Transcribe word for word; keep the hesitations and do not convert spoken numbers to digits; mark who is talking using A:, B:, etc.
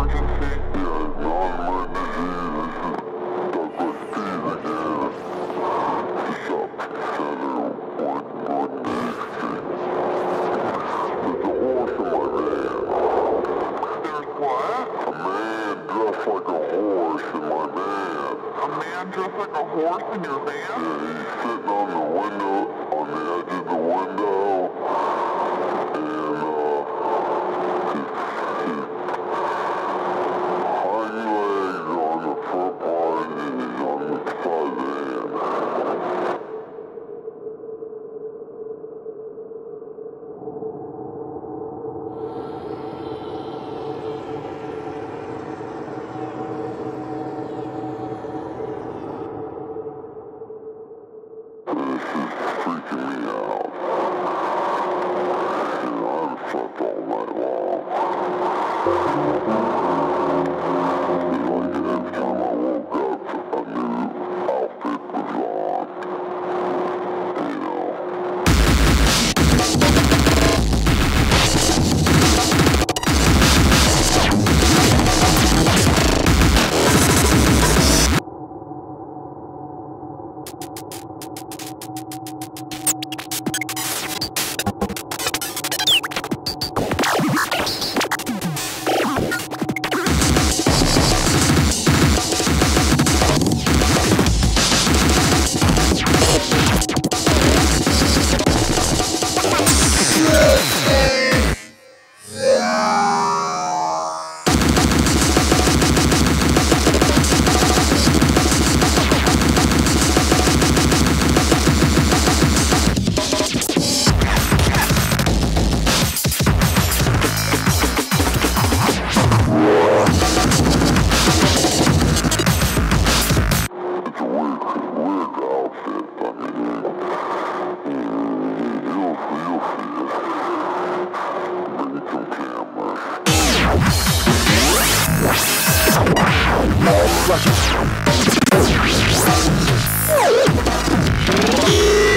A: non-emergency?
B: Yeah, non-emergency. This is Douglas Keys again. Shopping center, one North Street. There's a horse in my van.
A: There's what?
B: A man dressed like a horse in my van.
A: A man dressed like a horse in your van?
B: Yeah, he's sitting on the window, on the edge of the window, and uh, his, his hind legs on the front part and he's on the side of the van. This is freaking me out. And I'm fucked all night long. It's like every time I woke up, a new outfit was on. You know.
C: Roger.